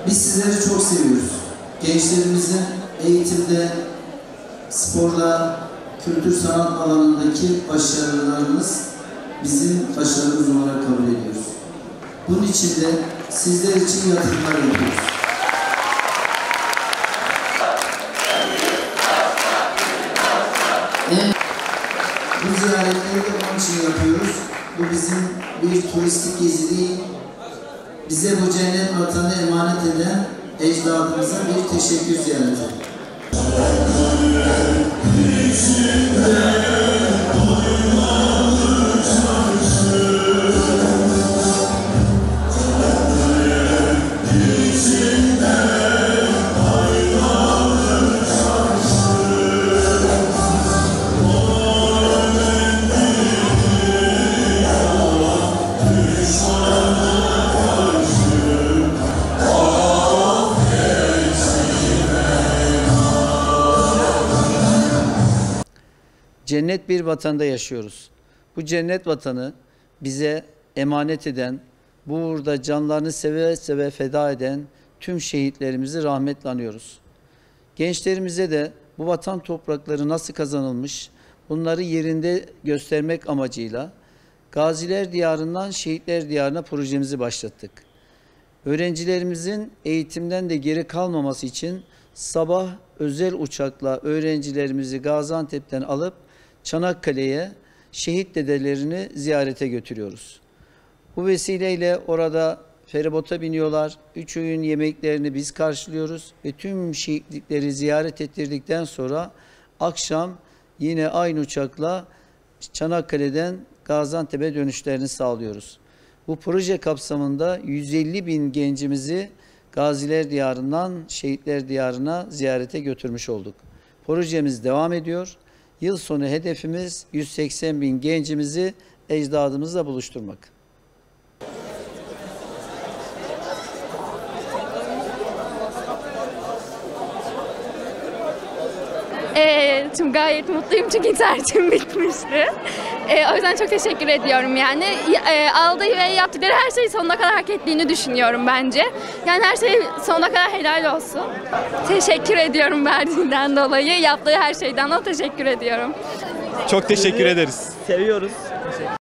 Biz sizleri çok seviyoruz. Gençlerimizin eğitimde, sporda, kültür sanat alanındaki başarılarımız bizim başarımız olarak kabul ediyoruz. Bunun için de sizler için yatırımlar yapıyoruz. Bu ziyaretleri de onun için yapıyoruz. Bu bizim bir turistik gezi değil. Bize bu cennet vatanı emanet eden ecdadımıza bir teşekkür ziyareti. Cennet bir vatanda yaşıyoruz. Bu cennet vatanı bize emanet eden, bu uğurda canlarını seve seve feda eden tüm şehitlerimizi rahmetle anıyoruz. Gençlerimize de bu vatan toprakları nasıl kazanılmış, bunları yerinde göstermek amacıyla Gaziler Diyarı'ndan Şehitler Diyarı'na projemizi başlattık. Öğrencilerimizin eğitimden de geri kalmaması için sabah özel uçakla öğrencilerimizi Gaziantep'ten alıp Çanakkale'ye şehit dedelerini ziyarete götürüyoruz. Bu vesileyle orada feribota biniyorlar. 3 öğün yemeklerini biz karşılıyoruz ve tüm şehitlikleri ziyaret ettirdikten sonra akşam yine aynı uçakla Çanakkale'den Gaziantep'e dönüşlerini sağlıyoruz. Bu proje kapsamında 150.000 gencimizi Gaziler Diyarı'ndan Şehitler Diyarı'na ziyarete götürmüş olduk. Projemiz devam ediyor. Yıl sonu hedefimiz 180.000 gencimizi ecdadımızla buluşturmak. Şimdi gayet mutluyum çünkü internetim bitmişti. O yüzden çok teşekkür ediyorum yani. Aldığı ve yaptıkları her şeyi sonuna kadar hak ettiğini düşünüyorum bence. Yani her şey sonuna kadar helal olsun. Teşekkür ediyorum verdiğinden dolayı. Yaptığı her şeyden dolayı teşekkür ediyorum. Çok teşekkür ederiz. Seviyoruz.